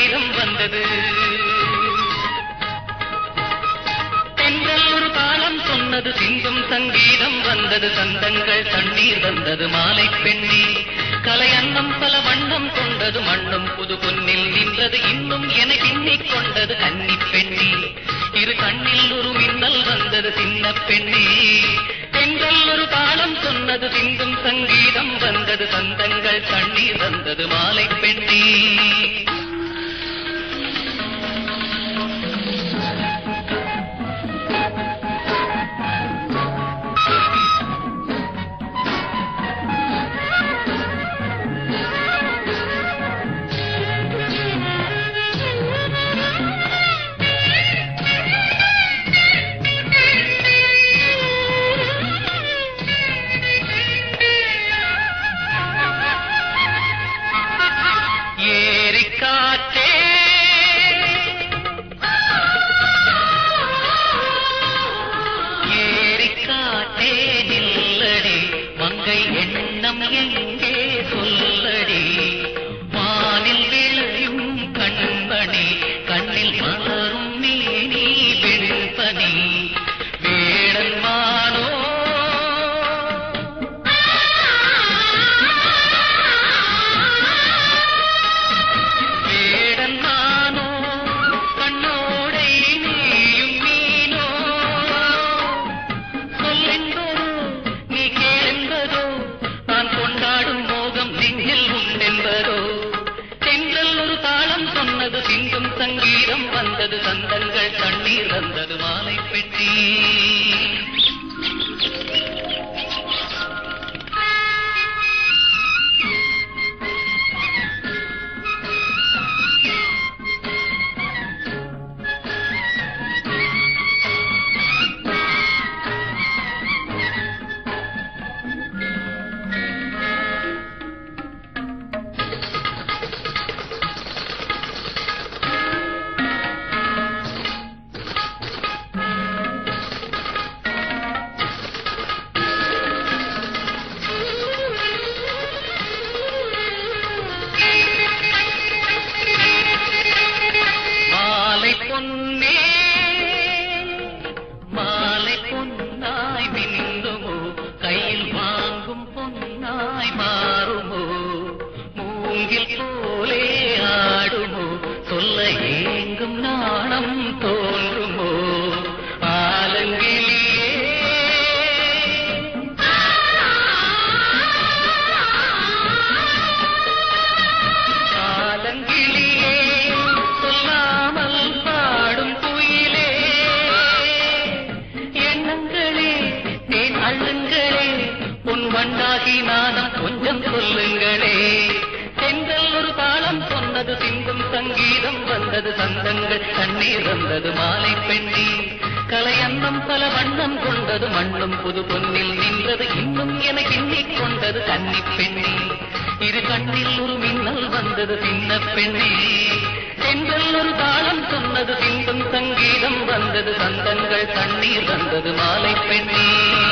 சங்கீதம் வந்தது. பெண்கள் ஒரு காலம் சொன்னது சிந்தும் சங்கீதம் வந்தது. சந்தங்கள் தண்ணீர் வந்தது மாலை பெண்ணி. கலை அன்னம் பல வண்ணம் கொண்டது. மண்ணும் புது பொன்னில் நின்றது. இன்னும் என பின்னிக் கொண்டது கன்னி பெண்ணி. இரு கண்ணில் ஒரு மின்னல் வந்தது சின்ன பெண்ணி. பெண்கள் ஒரு காலம் சொன்னது சிந்தும் சங்கீதம் வந்தது. சந்தங்கள் தண்ணீர் வந்தது மாலை பெண்ணி. எங்கே சொல்லடி வானில் விளையும் கண்மணி கண்ணில் மலரும் நீ வெண்பனி வேடன் மானோ வேடன் மானோ கண்ணோடை நீயும் மீனோ சொல்லென்பதோ நீ கேளென்பதோ நான் கொண்டாடும் மோகம் நெஞ்சில் உண்டென்பதோ. தென்றல் ஒரு தாளம் சொன்னது சிந்தும் சங்கீதம் வந்தது. சந்தங்கள் தண்ணீர் வந்தது மாலை பெட்டி. பொன்னே மாலை பொன்னாய் மின்னுமோ கையில் வாங்கும் பொன்னாய் மாறுமோ மூங்கில் போலே ஆடுமோ சொல்ல ஏங்கும் நாணம் தோன்றுமோ ஆலங்கிலே ஆலங்கிலே சொல்லாமல் பாடும் குயிலே எண்ணங்களே தேன் அள்ளுங்களே உன் வண்டாகி நாதம் கொஞ்சம் சொல்லுங்களே. தென்றல் ஒரு தாளம் சொன்னது சிந்தும் சங்கீதம் வந்தது. சந்தங்கள் தண்ணீர் வந்தது மாலை பெண்ணி. கலை அன்னம் பல வண்ணம் கொண்டது. மண்ணும் புது பொன்னில் நின்றது. இன்னும் என கிண்ணிக் கொண்டது கன்னி பெண்ணி. இரு கண்ணில் ஒரு மின்னல் வந்தது சின்ன பெண்ணே. தென்றல் ஒரு தாளம் சொன்னது சிந்தும் சங்கீதம் வந்தது. சந்தங்கள் தண்ணீர் வந்தது மாலை பெண்ணி.